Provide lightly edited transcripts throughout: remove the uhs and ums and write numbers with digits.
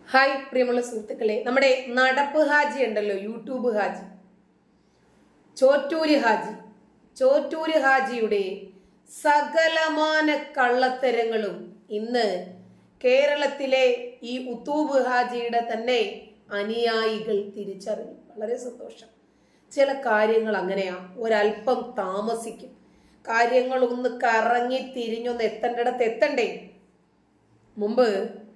Hi പ്രിയമുള്ള സുഹൃത്തുക്കളെ, നമ്മുടെ നടപ്പ് ഹാജി ഉണ്ടല്ലോ, യൂട്യൂബ് ഹാജി, ചോറ്റൂര് ഹാജിയുടെ സകലമാന കള്ളത്തരങ്ങളും ഇന്ന് കേരളത്തിലെ ഈ ഉത്തൂബ് ഹാജിയുടെ തന്നെ അനുയായികൾ തിരിച്ചറിഞ്ഞു. വളരെ സന്തോഷം. ചില കാര്യങ്ങൾ അങ്ങനെയാ, ഒരല്പം താമസിക്കും. കാര്യങ്ങൾ ഒന്ന് കറങ്ങി തിരിഞ്ഞൊന്ന് എത്തേണ്ടിടത്ത് എത്തണ്ടേ. മുമ്പ്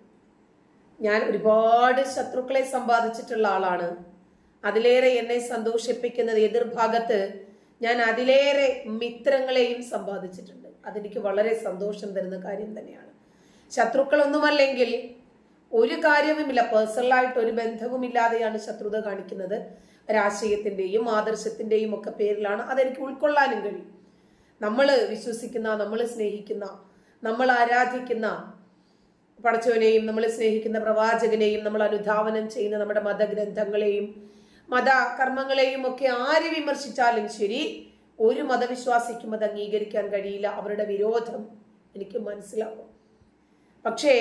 ഞാൻ ഒരുപാട് ശത്രുക്കളെ സമ്പാദിച്ചിട്ടുള്ള ആളാണ്. അതിലേറെ എന്നെ സന്തോഷിപ്പിക്കുന്നത് എതിർഭാഗത്ത് ഞാൻ അതിലേറെ മിത്രങ്ങളെയും സമ്പാദിച്ചിട്ടുണ്ട്. അതെനിക്ക് വളരെ സന്തോഷം തരുന്ന കാര്യം തന്നെയാണ്. ശത്രുക്കളൊന്നുമല്ലെങ്കിൽ ഒരു കാര്യവുമില്ല, പേഴ്സണലായിട്ട് ഒരു ബന്ധവുമില്ലാതെയാണ് ശത്രുത കാണിക്കുന്നത്. ഒരാശയത്തിന്റെയും ആദർശത്തിന്റെയും ഒക്കെ പേരിലാണ്. അതെനിക്ക് ഉൾക്കൊള്ളാനും കഴിയും. നമ്മൾ വിശ്വസിക്കുന്ന, നമ്മൾ സ്നേഹിക്കുന്ന, നമ്മൾ ആരാധിക്കുന്ന പടച്ചവനെയും നമ്മൾ സ്നേഹിക്കുന്ന പ്രവാചകനെയും നമ്മൾ അനുധാവനം ചെയ്യുന്ന നമ്മുടെ മതഗ്രന്ഥങ്ങളെയും മതകർമ്മങ്ങളെയും ഒക്കെ ആര് വിമർശിച്ചാലും ശരി, ഒരു മതവിശ്വാസിക്കും അത് അംഗീകരിക്കാൻ കഴിയില്ല. അവരുടെ വിരോധം എനിക്ക് മനസ്സിലാവും. പക്ഷേ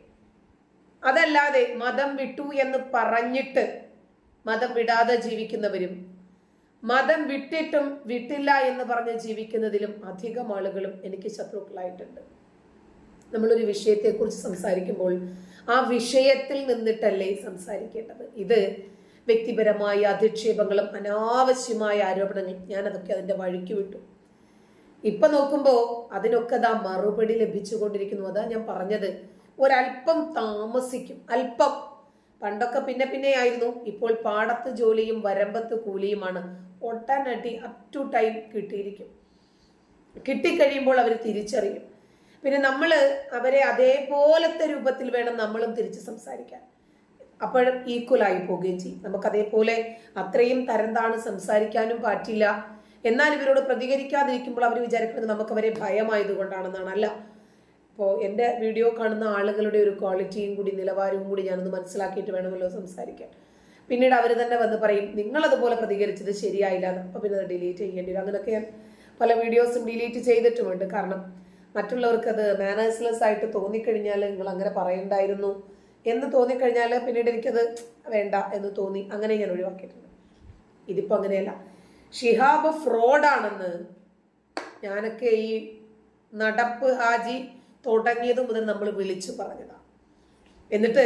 അതല്ലാതെ മതം വിട്ടു എന്ന് പറഞ്ഞിട്ട് മതം വിടാതെ ജീവിക്കുന്നവരും മതം വിട്ടിട്ടും വിട്ടില്ല എന്ന് പറഞ്ഞ് ജീവിക്കുന്നതിലും അധികം ആളുകളും എനിക്ക് ശത്രുക്കളായിട്ടുണ്ട്. നമ്മളൊരു വിഷയത്തെക്കുറിച്ച് സംസാരിക്കുമ്പോൾ ആ വിഷയത്തിൽ നിന്നിട്ടല്ലേ സംസാരിക്കേണ്ടത്. ഇത് വ്യക്തിപരമായ അധിക്ഷേപങ്ങളും അനാവശ്യമായ ആരോപണങ്ങൾ, ഞാനതൊക്കെ അതിന്റെ വഴിക്ക് വിട്ടു. ഇപ്പൊ നോക്കുമ്പോ അതിനൊക്കെ മറുപടി ലഭിച്ചുകൊണ്ടിരിക്കുന്നു. അതാ ഞാൻ പറഞ്ഞത്, ഒരല്പം താമസിക്കും, അല്പം. പണ്ടൊക്കെ പിന്നെ ആയിരുന്നു. ഇപ്പോൾ പാടത്ത് ജോലിയും വരമ്പത്ത് കൂലിയുമാണ്. ഒട്ടനടി അപ് ടു ടൈം കിട്ടിയിരിക്കും. കിട്ടിക്കഴിയുമ്പോൾ അവർ തിരിച്ചറിയും. പിന്നെ നമ്മൾ അവരെ അതേപോലത്തെ രൂപത്തിൽ വേണം നമ്മളും തിരിച്ച് സംസാരിക്കാൻ. അപ്പോഴും ഈക്വലായി പോവുകയും ചെയ്യും. നമുക്ക് അതേപോലെ അത്രയും തരംതാണ് സംസാരിക്കാനും പറ്റില്ല. എന്നാൽ ഇവരോട് പ്രതികരിക്കാതിരിക്കുമ്പോൾ അവർ വിചാരിക്കുന്നത് നമുക്ക് അവരെ ഭയമായതുകൊണ്ടാണെന്നാണ്. അല്ല, ഇപ്പോൾ എൻ്റെ വീഡിയോ കാണുന്ന ആളുകളുടെ ഒരു ക്വാളിറ്റിയും കൂടി നിലവാരവും കൂടി ഞാനൊന്ന് മനസ്സിലാക്കിയിട്ട് വേണമല്ലോ സംസാരിക്കാൻ. പിന്നീട് അവർ തന്നെ വന്ന് പറയും നിങ്ങളതുപോലെ പ്രതികരിച്ചത് ശരിയായില്ല, അപ്പോൾ പിന്നെ അത് ഡിലീറ്റ് ചെയ്യേണ്ടി വരും. അങ്ങനെയൊക്കെ ഞാൻ പല വീഡിയോസും ഡിലീറ്റ് ചെയ്തിട്ടുമുണ്ട്. കാരണം മറ്റുള്ളവർക്ക് അത് മാനേഴ്സ്ലെസ് ആയിട്ട് തോന്നിക്കഴിഞ്ഞാൽ നിങ്ങൾ അങ്ങനെ പറയണ്ടായിരുന്നു എന്ന് തോന്നിക്കഴിഞ്ഞാൽ പിന്നീട് എനിക്കത് വേണ്ട എന്ന് തോന്നി, അങ്ങനെ ഞാൻ ഒഴിവാക്കിയിട്ടുണ്ട്. ഇതിപ്പോ അങ്ങനെയല്ല. ഷിഹാബ് ഫ്രോഡാണെന്ന് ഞാനൊക്കെ ഈ നടപ്പ് ഹാജി തുടങ്ങിയത് മുതൽ നമ്മൾ വിളിച്ചു പറഞ്ഞതാണ്. എന്നിട്ട്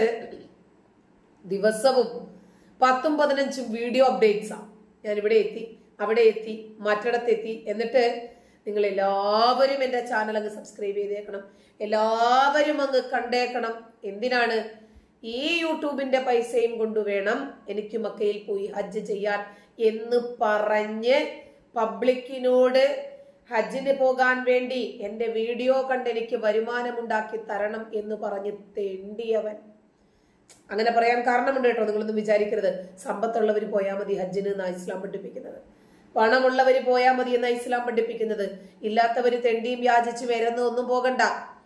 ദിവസവും 10-15 വീഡിയോ അപ്ഡേറ്റ്സാ. ഞാൻ ഇവിടെ എത്തി, അവിടെ എത്തി, മറ്റിടത്തെത്തി. എന്നിട്ട് നിങ്ങൾ എല്ലാവരും എൻ്റെ ചാനൽ അങ്ങ് സബ്സ്ക്രൈബ് ചെയ്തേക്കണം, എല്ലാവരും അങ്ങ് കണ്ടേക്കണം. എന്തിനാണ്? ഈ യൂട്യൂബിന്റെ പൈസയും കൊണ്ടുവേണം എനിക്ക് മക്കയിൽ പോയി ഹജ്ജ് ചെയ്യാൻ എന്ന് പറഞ്ഞ് പബ്ലിക്കിനോട് ഹജ്ജിന് പോകാൻ വേണ്ടി എൻ്റെ വീഡിയോ കണ്ട് എനിക്ക് വരുമാനമുണ്ടാക്കി തരണം എന്ന് പറഞ്ഞ് തെണ്ടിയവൻ. അങ്ങനെ പറയാൻ കാരണമുണ്ട് കേട്ടോ, നിങ്ങളൊന്നും വിചാരിക്കരുത്. സമ്പത്തുള്ളവർ പോയാൽ മതി ഹജ്ജിന് എന്നാണ് ഇസ്ലാം പഠിപ്പിക്കുന്നത്. പണമുള്ളവര് പോയാൽ മതി എന്നാ ഇസ്ലാം പഠിപ്പിക്കുന്നത്. ഇല്ലാത്തവര് തെണ്ടിയും യാചിച്ച് വരുന്ന ഒന്നും പോകണ്ട.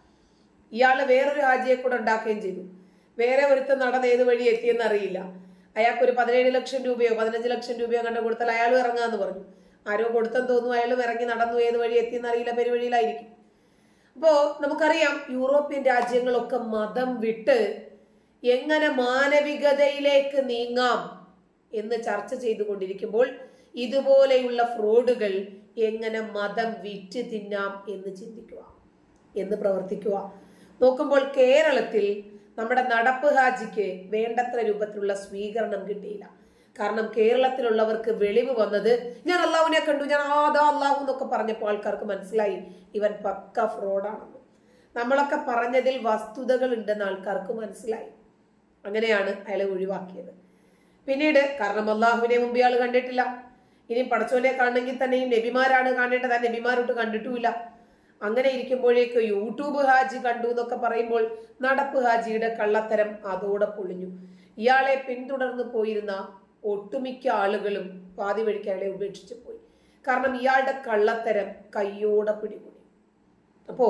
ഇയാള് വേറൊരു ഹാജിയെ കൂടെ ഉണ്ടാക്കുകയും ചെയ്തു. വേറെ ഒരുത്തം നടന്ന് ഏത് വഴി എത്തിയെന്ന് അറിയില്ല. അയാൾക്ക് ഒരു 17 ലക്ഷം രൂപയോ 15 ലക്ഷം രൂപയോ കണ്ട കൊടുത്താൽ അയാളും ഇറങ്ങാന്ന് പറഞ്ഞു. ആരോ കൊടുത്തെന്ന് തോന്നുന്നു. അയാളും ഇറങ്ങി നടന്നു, ഏത് വഴി എത്തിയെന്ന് അറിയില്ല, പെരുവഴിയിലായിരിക്കും. അപ്പോ നമുക്കറിയാം യൂറോപ്യൻ രാജ്യങ്ങളൊക്കെ മതം വിട്ട് എങ്ങനെ മാനവികതയിലേക്ക് നീങ്ങാം എന്ന് ചർച്ച ചെയ്തുകൊണ്ടിരിക്കുമ്പോൾ ഇതുപോലെയുള്ള ഫ്രോഡുകൾ എങ്ങനെ മതം വിറ്റ് തിന്നാം എന്ന് ചിന്തിക്കുക, എന്ന് പ്രവർത്തിക്കുക. നോക്കുമ്പോൾ കേരളത്തിൽ നമ്മുടെ നടപ്പ് ഹാജിക്ക് വേണ്ടത്ര രൂപത്തിലുള്ള സ്വീകരണം കിട്ടിയില്ല. കാരണം കേരളത്തിലുള്ളവർക്ക് വെളിവ് വന്നത് ഞാൻ അള്ളാഹുവിനെ കണ്ടു, ഞാൻ അള്ളാഹു എന്നൊക്കെ പറഞ്ഞപ്പോൾ ആൾക്കാർക്ക് മനസ്സിലായി ഇവൻ പക്ക ഫ്രോഡാണെന്ന്. നമ്മളൊക്കെ പറഞ്ഞതിൽ വസ്തുതകൾ ഉണ്ടെന്ന് ആൾക്കാർക്ക് മനസ്സിലായി. അങ്ങനെയാണ് അയാളെ ഒഴിവാക്കിയത്. പിന്നീട് കാരണം അള്ളാഹുവിനെ മുമ്പ് ഇയാൾ കണ്ടിട്ടില്ല. ഇനി പടച്ചോനെ കാണണമെങ്കിൽ തന്നെയും നബിമാരാണ് കാണേണ്ടത്. ആ നബിമാരോട്ട് കണ്ടിട്ടുമില്ല. അങ്ങനെ ഇരിക്കുമ്പോഴേക്ക് യൂട്യൂബ് ഹാജി കണ്ടു എന്നൊക്കെ പറയുമ്പോൾ നടപ്പ് ഹാജിയുടെ കള്ളത്തരം അതോടെ പൊളിഞ്ഞു. ഇയാളെ പിന്തുടർന്ന് പോയിരുന്ന ഒട്ടുമിക്ക ആളുകളും പാതി വഴിക്ക് അയാളെ ഉപേക്ഷിച്ചു പോയി. കാരണം ഇയാളുടെ കള്ളത്തരം കയ്യോടെ പിടികൂടി. അപ്പോ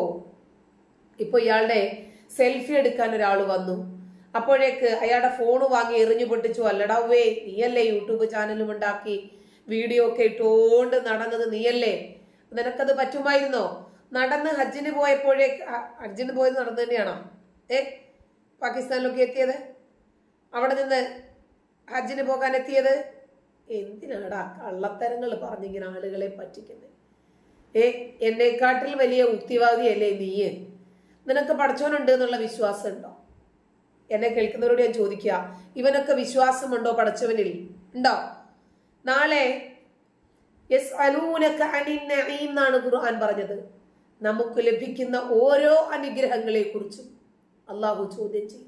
ഇപ്പൊ ഇയാളുടെ സെൽഫി എടുക്കാൻ ഒരാൾ വന്നു. അപ്പോഴേക്ക് അയാളുടെ ഫോണ് വാങ്ങി എറിഞ്ഞു പൊട്ടിച്ചു. അല്ലടാവേ, നീയല്ലേ യൂട്യൂബ് ചാനലും ഉണ്ടാക്കി വീഡിയോ ഒക്കെ ഇട്ടുകൊണ്ട് നടന്നത്, നീയല്ലേ, നിനക്കത് പറ്റുമായിരുന്നോ? നടന്ന് ഹജ്ജിന് പോയപ്പോഴേക്ക്, ഹജ്ജിന് പോയത് നടന്നു തന്നെയാണോ? പാകിസ്ഥാനിലൊക്കെ എത്തിയത്? അവിടെ നിന്ന് ഹജ്ജിന് പോകാൻ എത്തിയത്? എന്തിനാടാ കള്ളത്തരങ്ങൾ പറഞ്ഞിങ്ങനെ ആളുകളെ പറ്റിക്കുന്നത്? എന്നെക്കാട്ടിൽ വലിയ യുക്തിവാദിയല്ലേ നീ? നിനക്ക് പടച്ചോനുണ്ട് എന്നുള്ള വിശ്വാസം ഉണ്ടോ? എന്നെ കേൾക്കുന്നവരോട് ഞാൻ ചോദിക്കുക, ഇവനൊക്കെ വിശ്വാസമുണ്ടോ പടച്ചവനിൽ? ഉണ്ടോ? നാളെ എന്നാണ് ഖുർആൻ പറഞ്ഞത്. നമുക്ക് ലഭിക്കുന്ന ഓരോ അനുഗ്രഹങ്ങളെ കുറിച്ചും അള്ളാഹു ചോദ്യം ചെയ്യും.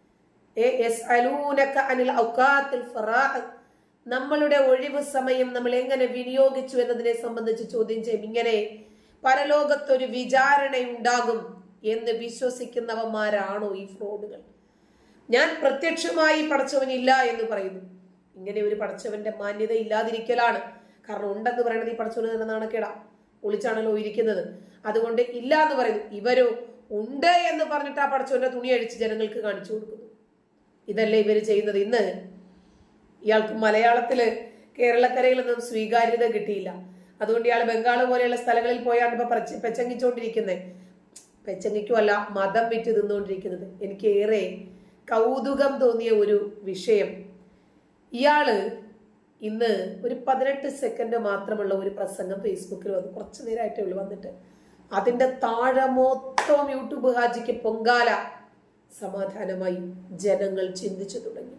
നമ്മളുടെ ഒഴിവ് സമയം നമ്മൾ എങ്ങനെ വിനിയോഗിച്ചു എന്നതിനെ സംബന്ധിച്ച് ചോദ്യം ചെയ്യും. ഇങ്ങനെ പരലോകത്തൊരു വിചാരണ ഉണ്ടാകും എന്ന് വിശ്വസിക്കുന്നവന്മാരാണോ ഈ ഫ്രോഡുകൾ? ഞാൻ പ്രത്യക്ഷമായി പടച്ചവനില്ല എന്ന് പറയുന്നു. ഇങ്ങനെ ഒരു പടച്ചവന്റെ മാന്യത ഇല്ലാതിരിക്കലാണ്. കാരണം ഉണ്ടെന്ന് പറയുന്നത് ഈ പടച്ചവന് തന്നെ നാണക്കേടാ, ഒളിച്ചാണല്ലോ ഇരിക്കുന്നത്. അതുകൊണ്ട് ഇല്ല എന്ന് പറയുന്നു. ഇവരോ ഉണ്ട് എന്ന് പറഞ്ഞിട്ട് ആ പടച്ചവന്റെ തുണി അഴിച്ച് ജനങ്ങൾക്ക് കാണിച്ചു കൊടുക്കുന്നു. ഇതല്ലേ ഇവര് ചെയ്യുന്നത്? ഇന്ന് ഇയാൾക്ക് മലയാളത്തില് കേരളക്കരയിലൊന്നും സ്വീകാര്യത കിട്ടിയില്ല. അതുകൊണ്ട് ഇയാൾ ബംഗാൾ പോലെയുള്ള സ്ഥലങ്ങളിൽ പോയാണ് ഇപ്പൊ പെച്ചങ്ങിച്ചോണ്ടിരിക്കുന്നത്. പെച്ചങ്ങിക്കുമല്ല, മതം വിറ്റ് തിന്നുകൊണ്ടിരിക്കുന്നത്. എനിക്ക് ഏറെ കൗതുകം തോന്നിയ ഒരു വിഷയം, ഇയാള് ഇന്ന് ഒരു 18 സെക്കൻഡ് മാത്രമുള്ള ഒരു പ്രസംഗം ഫേസ്ബുക്കിൽ വന്നു. കുറച്ചു നേരമായിട്ടേ ഉള്ളൂ വന്നിട്ട്. അതിന്റെ താഴെ മൊത്തം യൂട്യൂബ് ഹാജിക്ക് പൊങ്കാല. സമാധാനമായി ജനങ്ങൾ ചിന്തിച്ചു തുടങ്ങി.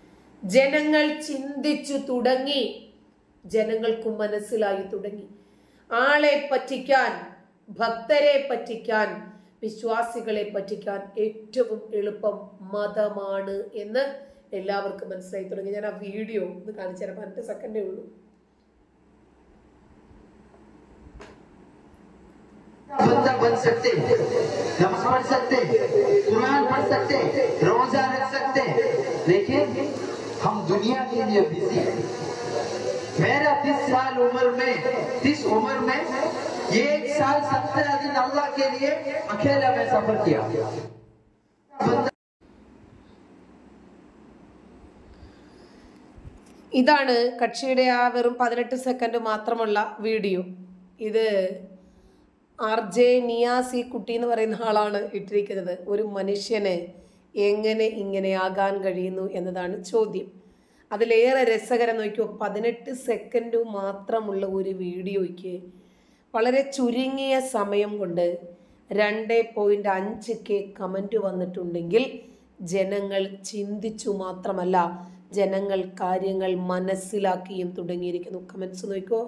ജനങ്ങൾക്കും മനസ്സിലായി തുടങ്ങി. ആളെ പറ്റിക്കാൻ, ഭക്തരെ പറ്റിക്കാൻ, വിശ്വാസികളെ പറ്റിക്കാൻ ഏറ്റവും എളുപ്പം മതമാണ് എന്ന് എല്ലാവർക്കും മനസ്സിലായി തുടങ്ങി. ഞാൻ ആ വീഡിയോ ഒന്ന് കാണിച്ചു തരാം. 5 സെക്കൻഡേ ഉള്ളൂ. बंदा बन सकते, नमाज पढ़ सकते, कुरान पढ़ सकते, रोजा रख सकते, लेकिन हम दुनिया के लिए बिजी। मेरा 30 साल उम्र में 1 साल 17 दिन अल्लाह के लिए अकेला मैं सफर किया। ഇതാണ് കക്ഷിയുടെ ആ വെറും 18 സെക്കൻഡ് മാത്രമുള്ള വീഡിയോ. ഇത് RJ നിയാസി കുട്ടി എന്ന് പറയുന്ന ആളാണ് ഇട്ടിരിക്കുന്നത്. ഒരു മനുഷ്യന് എങ്ങനെ ഇങ്ങനെ ആകാൻ കഴിയുന്നു എന്നതാണ് ചോദ്യം. അതിലേറെ രസകരം നോക്കിയോ, 18 സെക്കൻഡ് മാത്രമുള്ള ഒരു വീഡിയോയ്ക്ക് വളരെ ചുരുങ്ങിയ സമയം കൊണ്ട് 2.5K കമൻറ്റ് വന്നിട്ടുണ്ടെങ്കിൽ ജനങ്ങൾ ചിന്തിച്ചു മാത്രമല്ല, ജനങ്ങൾ കാര്യങ്ങൾ മനസ്സിലാക്കിയും തുടങ്ങിയിരിക്കുന്നു. കമൻസ് നോക്കോ.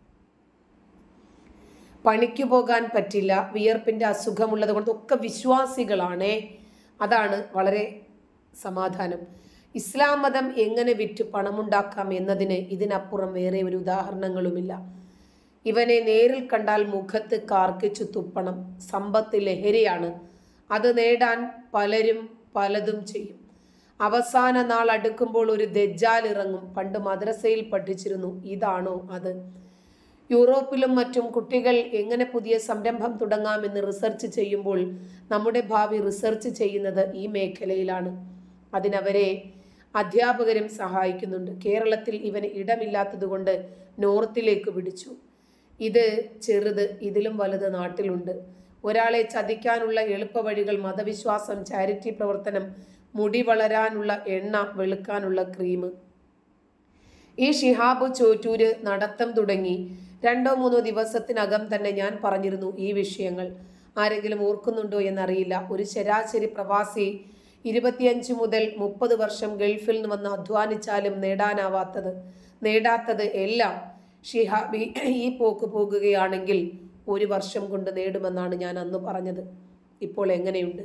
പണിക്ക് പോകാൻ പറ്റില്ല, വിയർപ്പിന്റെ അസുഖമുള്ളത് കൊണ്ട് ഒക്കെ വിശ്വാസികളാണ്. അതാണ് വളരെ സമാധാനം. ഇസ്ലാം മതം എങ്ങനെ വിറ്റ് പണമുണ്ടാക്കാം എന്നതിന് ഇതിനപ്പുറം വേറെ ഒരു ഉദാഹരണങ്ങളുമില്ല. ഇവനെ നേരിൽ കണ്ടാൽ മുഖത്ത് കാർക്കിച്ചു തുപ്പണം. സമ്പത്ത് ലഹരിയാണ്. അത് നേടാൻ പലരും പലതും ചെയ്യും. അവസാന നാൾ അടുക്കുമ്പോൾ ഒരു ദജ്ജാൽ ഇറങ്ങും. പണ്ട് മദ്രസയിൽ പഠിച്ചിരുന്നു. ഇതാണോ അത്? യൂറോപ്പിലും മറ്റും കുട്ടികൾ എങ്ങനെ പുതിയ സംരംഭം തുടങ്ങാമെന്ന് റിസർച്ച് ചെയ്യുമ്പോൾ നമ്മുടെ ഭാവി റിസർച്ച് ചെയ്യുന്നത് ഈ മേഖലയിലാണ്. അതിനവരെ അധ്യാപകരും സഹായിക്കുന്നുണ്ട്. കേരളത്തിൽ ഇവന് ഇടമില്ലാത്തത് കൊണ്ട് നോർത്തിലേക്ക് പിടിച്ചു. ഇത് ചെറുത്, ഇതിലും വലുത് നാട്ടിലുണ്ട്. ഒരാളെ ചതിക്കാനുള്ള എളുപ്പ വഴികൾ മതവിശ്വാസം, ചാരിറ്റി പ്രവർത്തനം, മുടി വളരാനുള്ള എണ്ണ, വെളുക്കാനുള്ള ക്രീം. ഈ ഷിഹാബ് ചോറ്റൂര് നടത്തം തുടങ്ങി 2-3 ദിവസത്തിനകം തന്നെ ഞാൻ പറഞ്ഞിരുന്നു ഈ വിഷയങ്ങൾ. ആരെങ്കിലും ഓർക്കുന്നുണ്ടോ എന്നറിയില്ല. ഒരു ശരാശരി പ്രവാസി 25 മുതൽ 30 വർഷം ഗൾഫിൽ നിന്ന് വന്ന് അധ്വാനിച്ചാലും നേടാത്തത് എല്ലാം ഷിഹാബി ഈ പോക്ക് പോകുകയാണെങ്കിൽ 1 വർഷം കൊണ്ട് നേടുമെന്നാണ് ഞാൻ അന്ന് പറഞ്ഞത്. ഇപ്പോൾ എങ്ങനെയുണ്ട്?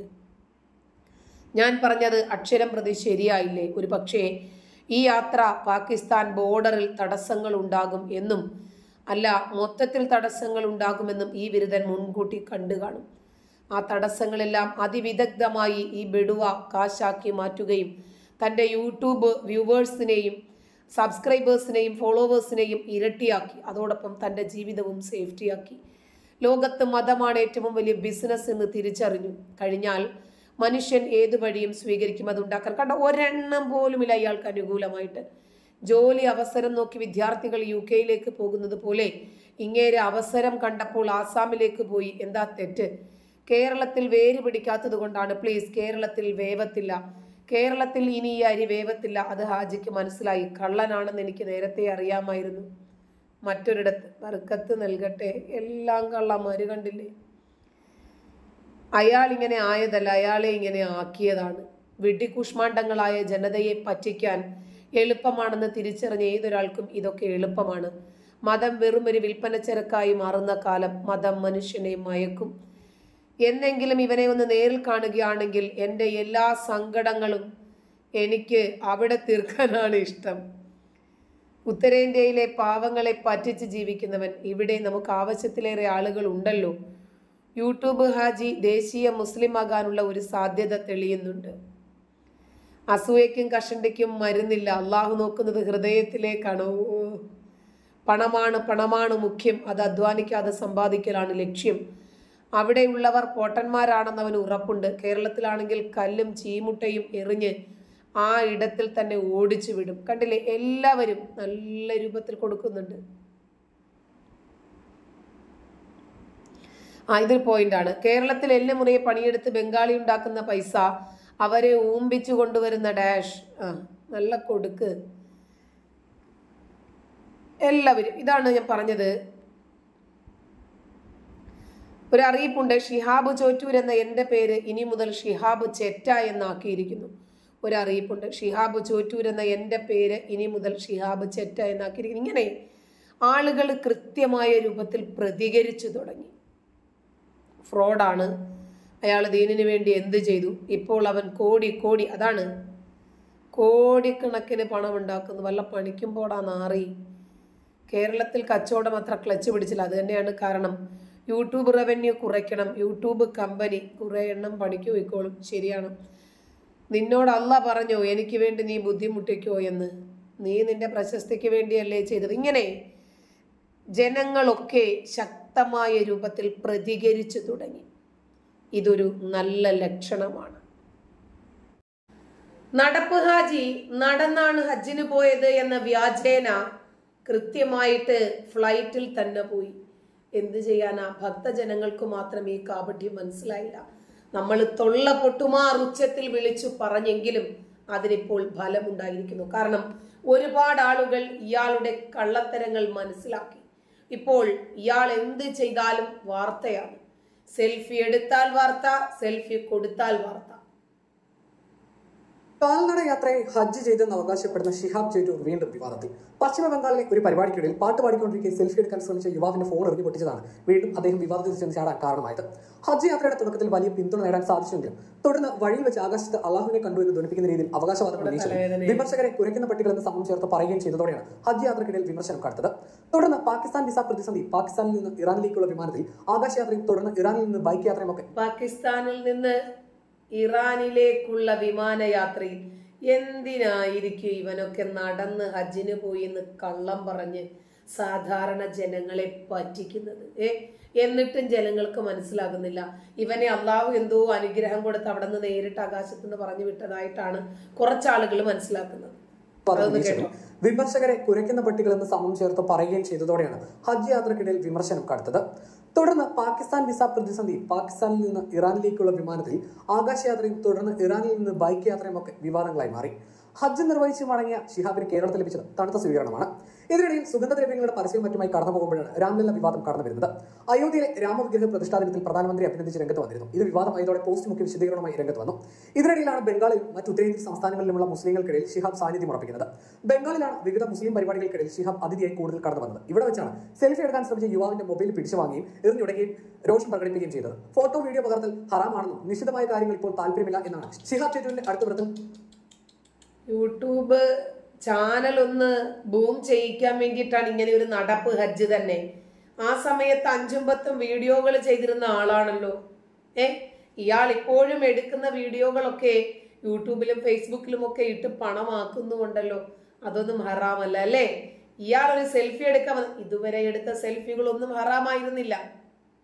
ഞാൻ പറഞ്ഞത് അക്ഷരം പ്രതി ശരിയായില്ലേ? ഒരു പക്ഷേ ഈ യാത്ര പാകിസ്ഥാൻ ബോർഡറിൽ തടസ്സങ്ങൾ ഉണ്ടാകും എന്നും അല്ല, മൊത്തത്തിൽ തടസ്സങ്ങൾ ഉണ്ടാകുമെന്നും ഈ ബിരുദൻ മുൻകൂട്ടി കണ്ടു കാണും. ആ തടസ്സങ്ങളെല്ലാം അതിവിദഗ്ധമായി ഈ ബെടുവ കാശാക്കി മാറ്റുകയും തൻ്റെ യൂട്യൂബ് വ്യൂവേഴ്സിനെയും സബ്സ്ക്രൈബേഴ്സിനെയും ഫോളോവേഴ്സിനെയും ഇരട്ടിയാക്കി. അതോടൊപ്പം തൻ്റെ ജീവിതവും സേഫ്റ്റിയാക്കി. ലോകത്ത് മതമാണ് ഏറ്റവും വലിയ ബിസിനസ് എന്ന് തിരിച്ചറിഞ്ഞു കഴിഞ്ഞാൽ മനുഷ്യൻ ഏതു വഴിയും സ്വീകരിക്കും. അത് ഉണ്ടാക്കാൻ കണ്ട ഒരെണ്ണം പോലുമില്ല ഇയാൾക്ക് അനുകൂലമായിട്ട്. ജോലി അവസരം നോക്കി വിദ്യാർത്ഥികൾ UK പോകുന്നത് പോലെ ഇങ്ങേരെ അവസരം കണ്ടപ്പോൾ ആസാമിലേക്ക് പോയി. എന്താ തെറ്റ്? കേരളത്തിൽ വേര് പിടിക്കാത്തത് കൊണ്ടാണ്. പ്ലീസ്, കേരളത്തിൽ വേവത്തില്ല. കേരളത്തിൽ ഇനി ഈ അരി വേവത്തില്ല. അത് ഹാജിക്ക് മനസ്സിലായി. കള്ളനാണെന്ന് എനിക്ക് നേരത്തെ അറിയാമായിരുന്നു. മറ്റൊരിടത്ത് ബർക്കത്ത് നൽകട്ടെ, എല്ലാം കള്ളന്മാര് കണ്ടില്ലേ. അയാൾ ഇങ്ങനെ ആയതല്ല, അയാളെ ഇങ്ങനെ ആക്കിയതാണ്. വെട്ടിക്കുഷ്മാണ്ഡങ്ങളായ ജനതയെ പറ്റിക്കാൻ എളുപ്പമാണെന്ന് തിരിച്ചറിഞ്ഞ ഏതൊരാൾക്കും ഇതൊക്കെ എളുപ്പമാണ്. മതം വെറുമൊരു വിൽപ്പനച്ചരക്കായി മാറുന്ന കാലം മതം മനുഷ്യനെ മയക്കും. എന്നെങ്കിലും ഇവനെ ഒന്ന് നേരിൽ കാണുകയാണെങ്കിൽ എൻ്റെ എല്ലാ സങ്കടങ്ങളും എനിക്ക് അവിടെ തീർക്കാനാണ് ഇഷ്ടം. ഉത്തരേന്ത്യയിലെ പാവങ്ങളെ പറ്റിച്ച് ജീവിക്കുന്നവൻ ഇവിടെ നമുക്ക് ആവശ്യത്തിലേറെ ആളുകൾ ഉണ്ടല്ലോ. യൂട്യൂബ് ഹാജി ദേശീയ മുസ്ലിം ആകാനുള്ള ഒരു സാധ്യത തെളിയുന്നുണ്ട്. അസൂയയ്ക്കും കഷണ്ടിക്കും മരുന്നില്ല. അള്ളാഹു നോക്കുന്നത് ഹൃദയത്തിലേക്കാണോ? പണമാണ് മുഖ്യം. അത് അധ്വാനിക്കാതെ സമ്പാദിക്കലാണ് ലക്ഷ്യം. അവിടെയുള്ളവർ പോട്ടന്മാരാണെന്ന് അവന് ഉറപ്പുണ്ട്. കേരളത്തിലാണെങ്കിൽ കല്ലും ചീമുട്ടയും എറിഞ്ഞ് ആ ഇടത്തിൽ തന്നെ ഓടിച്ചു വിടും. കണ്ടില്ലേ, എല്ലാവരും നല്ല രൂപത്തിൽ കൊടുക്കുന്നുണ്ട്. ഇതൊരു പോയിന്റാണ്. കേരളത്തിൽ എല്ലുമുറിയെ പണിയെടുത്ത് ബംഗാളി ഉണ്ടാക്കുന്ന പൈസ അവരെ ഊമ്പിച്ചു കൊണ്ടുവരുന്ന ഡാഷ്. നല്ല കൊടുക്ക് എല്ലാവരും. ഇതാണ് ഞാൻ പറഞ്ഞത്. ഒരു അറിയിപ്പുണ്ട്. ഷിഹാബ് ചോറ്റൂർ എന്ന എൻ്റെ പേര് ഇനി മുതൽ ഷിഹാബ് ചെറ്റ എന്നാക്കിയിരിക്കുന്നു. ഒരു അറിയിപ്പുണ്ട്. ഷിഹാബ് ചോറ്റൂർ എന്ന എൻ്റെ പേര് ഇനി മുതൽ ഷിഹാബ് ചെറ്റ എന്നാക്കിയിരിക്കുന്നു. ഇങ്ങനെ ആളുകൾ കൃത്യമായ രൂപത്തിൽ പ്രതികരിച്ചു തുടങ്ങി. ഫ്രോഡാണ്, അയാൾ ദീനിന് വേണ്ടി എന്ത് ചെയ്തു, ഇപ്പോൾ അവൻ കോടി അതാണ് കോടിക്കണക്കിന് പണം ഉണ്ടാക്കുന്നു. വല്ല പണിക്കും പോടാ നാറി. കേരളത്തിൽ കച്ചവടം അത്ര ക്ലച്ച് പിടിച്ചില്ല. അത് തന്നെയാണ് കാരണം. യൂട്യൂബ് റവന്യൂ കുറയ്ക്കണം. യൂട്യൂബ് കമ്പനി കുറേ എണ്ണം പണിക്ക് പോയിക്കോളും. ശരിയാണ്. നിന്നോട് അള്ളാഹ് പറഞ്ഞോ എനിക്ക് വേണ്ടി നീ ബുദ്ധിമുട്ടിക്കോ എന്ന്? നീ നിന്റെ പ്രശസ്തിക്ക് വേണ്ടിയല്ലേ ചെയ്തത്? ഇങ്ങനെ ജനങ്ങളൊക്കെ ശക്തമായ രൂപത്തിൽ പ്രതികരിച്ചു തുടങ്ങി. ഇതൊരു നല്ല ലക്ഷണമാണ്. നടപ്പ് ഹാജി നടന്നാണ് ഹജ്ജിന് പോയത് എന്ന വ്യാജേന കൃത്യമായിട്ട് ഫ്ലൈറ്റിൽ തന്നെ പോയി. എന്ത് ചെയ്യാനാ? ഭക്തജനങ്ങൾക്ക് മാത്രം ഈ കാപട്യം മനസ്സിലായില്ല. നമ്മൾ തൊള്ള പൊട്ടുമാർ ഉച്ചത്തിൽ വിളിച്ചു പറഞ്ഞെങ്കിലും അതിനിപ്പോൾ ഫലമുണ്ടായിരിക്കുന്നു. കാരണം ഒരുപാട് ആളുകൾ ഇയാളുടെ കള്ളത്തരങ്ങൾ മനസ്സിലാക്കി. ഇപ്പോൾ ഇയാൾ എന്ത് ചെയ്താലും വാർത്തയാണ്. സെൽഫി എടുത്താൽ വാർത്ത, സെൽഫി കൊടുത്താൽ വാർത്ത. കാൽനട യാത്രയെ ഹജ്ജ് ചെയ്തെന്ന് അവകാശപ്പെടുന്ന ഷിഹാബ് ചോറ്റൂർ വീണ്ടും വിവാദത്തിൽ. പശ്ചിമ ബംഗാളിലെ ഒരു പരിപാടിക്കിടയിൽ പാട്ട് പാടിക്കൊണ്ടിരിക്കെ സെൽഫി എടുക്കാൻ ശ്രമിച്ച യുവാവിന്റെ ഫോൺ എറിഞ്ഞു പൊട്ടിച്ചതാണ് വീണ്ടും അദ്ദേഹം വിവാദത്തിൽ ചെന്ന് ചാടാൻ കാരണമായത്. ഹജ്ജ് യാത്രയുടെ തുടക്കത്തിൽ വലിയ പിന്തുണ നേടാൻ സാധിച്ചെങ്കിലും തുടർന്ന് വഴിയിൽ വെച്ച് ആകാശത്ത് അള്ളാഹുവിനെ കണ്ടു എന്ന് ധ്വനിപ്പിക്കുന്ന രീതിയിൽ അവകാശവാദം ഉന്നയിച്ചത് വിമർശകരെ കുരയ്ക്കുന്ന പട്ടികളെന്ന് സമം ചേർത്ത് പറയുകയും ചെയ്തതോടെയാണ് ഹജ്ജ് യാത്രക്കിടയിൽ വിമർശനം കടുത്തത്. തുടർന്ന് പാകിസ്ഥാൻ വിസ പ്രതിസന്ധി, പാകിസ്ഥാനിൽ നിന്ന് ഇറാനിലേക്കുള്ള വിമാനത്തിൽ ആകാശയാത്രയും തുടർന്ന് ഇറാനിൽ നിന്ന് ബൈക്ക് യാത്രയുമൊക്കെ. പാകിസ്ഥാനിൽ നിന്ന് ഇറാനിലേക്കുള്ള വിമാനയാത്രയിൽ എന്തിനായിരിക്കും ഇവനൊക്കെ നടന്ന് ഹജ്ജിന് പോയി എന്ന് കള്ളം പറഞ്ഞ് സാധാരണ ജനങ്ങളെ പറ്റിക്കുന്നത്? എന്നിട്ടും ജനങ്ങൾക്ക് മനസ്സിലാകുന്നില്ല. ഇവനെ അള്ളാഹു എന്തോ അനുഗ്രഹം കൊടുത്ത് അവിടെ നിന്ന് നേരിട്ട് ആകാശത്തുനിന്ന് പറഞ്ഞു വിട്ടതായിട്ടാണ് കുറച്ചാളുകൾ മനസ്സിലാക്കുന്നത്. വിമർശകരെ കുരയ്ക്കുന്ന പട്ടികളെന്ന് സമം ചേർത്ത് പറയുകയും ചെയ്തതോടെയാണ് ഹജ്ജ് യാത്രക്കിടയിൽ വിമർശനം കടുത്തത്. തുടർന്ന് പാകിസ്ഥാൻ വിസ പ്രതിസന്ധി, പാകിസ്ഥാനിൽ നിന്ന് ഇറാനിലേക്കുള്ള വിമാനത്തിൽ ആകാശയാത്രയും തുടർന്ന് ഇറാനിൽ നിന്ന് ബൈക്ക് യാത്രയും ഒക്കെ വിവാദങ്ങളായി മാറി. ഹജ്ജ് നിർവഹിച്ച് മടങ്ങിയ ഷിഹാബിന് കേരളത്തിൽ ലഭിച്ചത് തണുത്ത സ്വീകരണമാണ്. ഇതിനിടയിൽ സുഗന്ധദ്രവ്യങ്ങളുടെ പരസ്യവും മറ്റുമായി കടന്നു പോകുമ്പോഴാണ് രാംലല്ല വിവാദം കടന്നു വരുന്നത്. അയോധ്യയിലെ രാമവിഗ്രഹ പ്രതിഷ്ഠാ ദിനത്തിൽ പ്രധാനമന്ത്രി അഭിനന്ദിച്ച് രംഗത്ത് വന്നിരുന്നു. ഇത് വിവാദമായതോടെ പോസ്റ്റ് മുഖ്യ വിശദീകരണമായി രംഗത്ത് വന്നു. ഇതിനിടയിലാണ് ബംഗാളിലും മറ്റ് ഉത്തരേന്ത്യൻ സംസ്ഥാനങ്ങളിലുമുള്ള മുസ്ലിങ്ങൾക്കിടയിൽ ഷിഹാബ് സാന്നിധ്യം ഉറപ്പിക്കുന്നത്. ബംഗാളിലാണ് വിവിധ മുസ്ലിം പരിപാടികൾക്കിടയിൽ ഷിഹാബ് അതിഥിയായി കൂടുതൽ കടന്നു വന്നത്. ഇവിടെ വെച്ചാണ് സെൽഫി എടുക്കാൻ ശ്രമിച്ച യുവാവിന്റെ മൊബൈൽ പിടിച്ചു വാങ്ങുകയും എറിഞ്ഞുടങ്ങുകയും രോഷം പ്രകടിപ്പിക്കുകയും ചെയ്തത്. ഫോട്ടോ വീഡിയോ പകർത്തൽ ഹറാമാണെന്നും നിശ്ചിതമായ കാര്യങ്ങൾ ഇപ്പോൾ താല്പര്യമില്ല എന്നാണ് ഷിഹാബ് ചോറ്റൂരിന്റെ അടുത്ത വൃത്തം. യൂട്യൂബ് ചാനൽ ഒന്ന് ബൂം ചെയ്യിക്കാൻ വേണ്ടിയിട്ടാണ് ഇങ്ങനെ ഒരു നടപ്പ് ഹജ്ജ് തന്നെ. ആ സമയത്ത് 5-10 വീഡിയോകൾ ചെയ്തിരുന്ന ആളാണല്ലോ. ഇയാൾ ഇപ്പോഴും എടുക്കുന്ന വീഡിയോകളൊക്കെ യൂട്യൂബിലും ഫേസ്ബുക്കിലും ഒക്കെ ഇട്ട് പണമാക്കുന്നുണ്ടല്ലോ. അതൊന്നും ഹറാമല്ല അല്ലേ? ഇയാൾ ഒരു സെൽഫി എടുക്കാൻ ഇതുവരെ എടുത്ത സെൽഫികളൊന്നും ഹറാമായിരുന്നില്ല.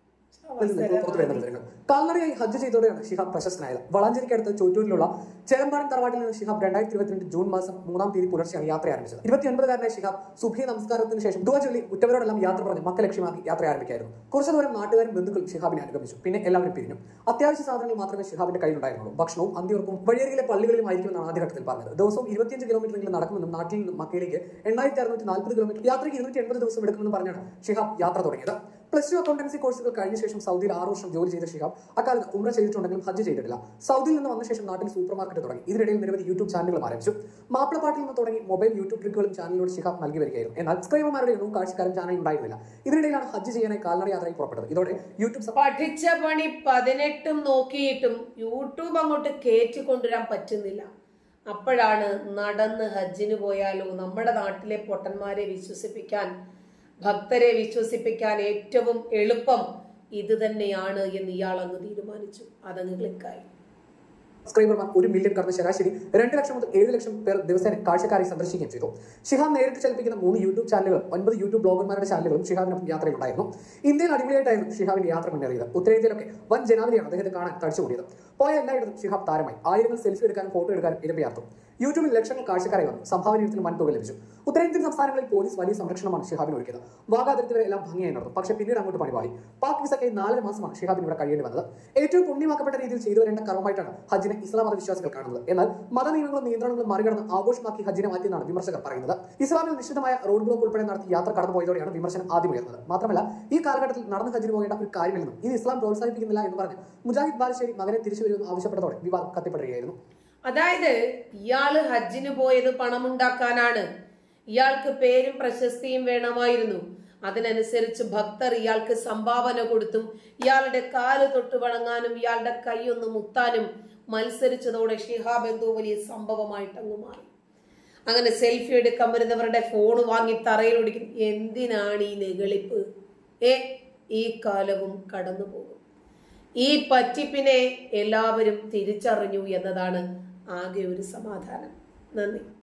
പുറത്തു വരുന്ന വിവരങ്ങൾ. കാൽനടയായി ഹജ്ജ് ചെയ്തോടെയാണ് ഷിഹാബ് പ്രശസ്തനായത്. വളാഞ്ചേരിക്കടുത്ത് ചോറ്റൂരിലുള്ള ചേരമ്പാടൻ തറവാട്ടിൽ നിന്ന് ഷിഹാബ് 2022 ജൂൺ മാസം 3-ാം തീയതി പുലർച്ചെയാണ് യാത്ര ആരംഭിച്ചത്. 29-കാരനായ ഷിഹാബ് സുബ്ഹി നമസ്കാരത്തിന് ശേഷം ദുആ ചൊല്ലി ഉറ്റവരോടെല്ലാം യാത്ര പറഞ്ഞ് മക്ക ലക്ഷ്യമാക്കി യാത്ര ആരംഭിക്കുകയായിരുന്നു. കുറച്ചു ദൂരം നാട്ടുകാരും ബന്ധുക്കളും ഷിഹാബിനെ അനുഗമിച്ചു. പിന്നെ എല്ലാവരും പിരിഞ്ഞു. അത്യാവശ്യ സാധനങ്ങൾ മാത്രമേ ഷിഹാബിന്റെ കയ്യിലുണ്ടായിരുന്നുള്ളൂ. ഭക്ഷണവും അന്ത്യവർക്കും വഴിയരികിലെ പള്ളികളിലും ആയിരിക്കുമെന്നാണ് ആദ്യഘട്ടത്തിൽ പറഞ്ഞത്. ദിവസവും 25 കിലോമീറ്ററെങ്കിലും നടക്കുമെന്നും നാട്ടിൽ നിന്ന് മക്കയിലേക്ക് 8640 കിലോമീറ്റർ യാത്രയ്ക്ക് 280 ദിവസം എടുക്കുമെന്ന് പറഞ്ഞാണ് ഷിഹാബ് യാത്ര തുടങ്ങിയത്. +2 അക്കൗണ്ടൻസി കോഴ്സുകൾ കഴിഞ്ഞ ശേഷം സൗദിയിൽ 6 വർഷം ജോലി ചെയ്ത ഷിഹാബ് അക്കാലത്ത് ഉംറ ചെയ്തിട്ടുണ്ടെങ്കിലും ഹജ്ജ് ചെയ്തിട്ടില്ല. സൗദിയിൽ നിന്ന് വന്ന ശേഷം നാട്ടിൽ സൂപ്പർ മാർക്കറ്റ് തുടങ്ങി. ഇതിനിടയിൽ നിരവധി യൂട്യൂബ് ചാനലുകൾ ആരംഭിച്ചു. മാപ്പിളപ്പാട്ടിൽ നിന്ന് തുടങ്ങി മൊബൈൽ യൂട്യൂബ് ട്രിക്കുകളും ചാനലിലൂടെ ഷിഹാബ് നൽകി വരികയായിരുന്നു. എന്നാൽ സബ്സ്ക്രൈബർമാരുടെ എണ്ണവും കാഴ്ചക്കാരും ചാനലിൽ ഉണ്ടായിരുന്നില്ല. ഇതിനിടയിലാണ് ഹജ്ജ് ചെയ്യാനായി കാൽനട യാത്രയിൽ പുറപ്പെട്ടത്. ഇതോടെ യൂട്യൂബ് പഠിച്ച പണി 18 നോക്കിയിട്ടും യൂട്യൂബ് അങ്ങോട്ട് കയറ്റിക്കൊണ്ടുവരാൻ പറ്റുന്നില്ല. അപ്പോഴാണ് നടന്ന് ഹജ്ജിന് പോയാലോ, നമ്മുടെ നാട്ടിലെ പൊട്ടന്മാരെ വിശ്വസിപ്പിക്കാൻ, ഭക്തരെ വിശ്വസിപ്പിക്കാൻ ഏറ്റവും എളുപ്പം ഇത് തന്നെയാണ് എന്ന് ഇയാൾ അങ്ങ് തീരുമാനിച്ചു. അതങ്ങ് ക്ലിക്കായി. സബ്സ്ക്രൈബർമാർ 1 മില്യൺ കടന്ന് ശരാശരി 2 ലക്ഷം മുതൽ 7 ലക്ഷം പേർ ദിവസേന കാഴ്ചക്കാരെ സന്ദർശിക്കുകയും ചെയ്തു. ഷിഹാബ് നേരിട്ട് ചലിപ്പിക്കുന്ന 3 യൂട്യൂബ് ചാനലുകളും 9 യൂട്യൂബ് ബ്ലോഗർമാരുടെ ചാനലുകളും ഷിഹാബിനൊപ്പം യാത്രയിലുണ്ടായിരുന്നു. ഇന്ത്യയിൽ അടിപൊളിയായിട്ടായിരുന്നു ഷിഹാബിന്റെ യാത്ര മുന്നേറിയത്. ഉത്തരേന്ത്യയിലൊക്കെ വൻ ജനാവലിയാണ് അദ്ദേഹത്തെ കാണാൻ തടിച്ചുകൂടിയത്. പോയ എല്ലായിടത്തും ഷിഹാബ് താരമായി. ആയിരങ്ങൾ സെൽഫി എടുക്കാനും ഫോട്ടോ എടുക്കാനും ഇരമ്പയാർത്തു. യൂട്യൂബിൽ ലക്ഷങ്ങൾ കാഴ്ചക്കാരെ വന്നു. സംഭാവനത്തിൽ വൻ തുക ലഭിച്ചു. ഉത്തരേന്ത്യൻ സംസ്ഥാനങ്ങളിൽ പോലീസ് വലിയ സംരക്ഷണമാണ് ഷിഹാബിന് ഒരുക്കിയത്. വാഗാ അതിർത്തി വരെ എല്ലാം ഭംഗിയായി നടന്നു. പക്ഷേ പിന്നീട് അങ്ങോട്ട് പണിപാളി. പാക് വിസയ്ക്കായി 4 മാസമാണ് ഷിഹാബിന് ഇവിടെ കഴിയേണ്ടി വന്നത്. ഏറ്റവും പുണ്യമാക്കപ്പെട്ട രീതിയിൽ ചെയ്തു വരേണ്ട കർമ്മമായിട്ടാണ് ഹജ്ജിനെ ഇസ്ലാം മത വിശ്വാസികൾ കാണുന്നത്. എന്നാൽ മത നിയമങ്ങളും നിയന്ത്രണങ്ങളും മറികടന്ന് ആഘോഷമാക്കി ഹജ്ജിനെ മാറ്റിയെന്നാണ് വിമർശകർ പറയുന്നത്. ഇസ്ലാമിൽ നിശ്ചിതമായ റോഡ് ബ്ലോക്ക് ഉൾപ്പെടെ നടത്തി യാത്ര കടന്നുപോയതോടെയാണ് വിമർശനം ആദ്യം ഉയർന്നത്. മാത്രമല്ല ഈ കാലഘട്ടത്തിൽ നടന്ന് ഹജ്ജിന് പോകേണ്ട ഒരു കാര്യമില്ലെന്നും ഇത് ഇസ്ലാം പ്രോത്സാഹിപ്പിക്കുന്നില്ല എന്ന് പറഞ്ഞ് മുജാഹിദ് ബാലുശ്ശേരി മകനെ തിരിച്ചു വരുമെന്ന് ആവശ്യപ്പെട്ടതോടെ വിവാദം കത്തിപ്പെടുകയായിരുന്നു. അതായത് ഇയാള് ഹജ്ജിന് പോയത് പണമുണ്ടാക്കാനാണ്. ഇയാൾക്ക് പേരും പ്രശസ്തിയും വേണമായിരുന്നു. അതിനനുസരിച്ച് ഭക്തർ ഇയാൾക്ക് സംഭാവന കൊടുത്തും ഇയാളുടെ കാല് തൊട്ട് വണങ്ങാനും ഇയാളുടെ കൈയൊന്ന് മുത്താനും മത്സരിച്ചതോടെ ഷിഹാബ് എന്തോ വലിയ സംഭവമായിട്ടങ്ങ് മാറി. അങ്ങനെ സെൽഫി എടുക്കാൻ വരുന്നവരുടെ ഫോൺ വാങ്ങി തറയിലൊടിക്കും. എന്തിനാണ് ഈ നെകളിപ്പ്? ഈ കാലവും കടന്നു പോകും. ഈ പറ്റിപ്പിനെ എല്ലാവരും തിരിച്ചറിഞ്ഞു എന്നതാണ് ആകെ ഒരു സമാധാനം. നന്ദി.